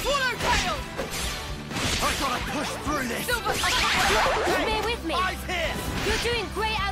Swallowtail! I gotta push through this! Silver! Bear with me. Eyes here! You're doing great,